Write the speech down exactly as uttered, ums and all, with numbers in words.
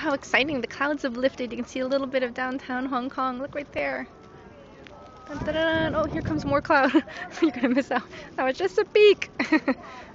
how exciting. The clouds have lifted. You can see a little bit of downtown Hong Kong. Look right there. Dun, dun, dun, dun. Oh, here comes more cloud. You're gonna miss out. That was just a peek.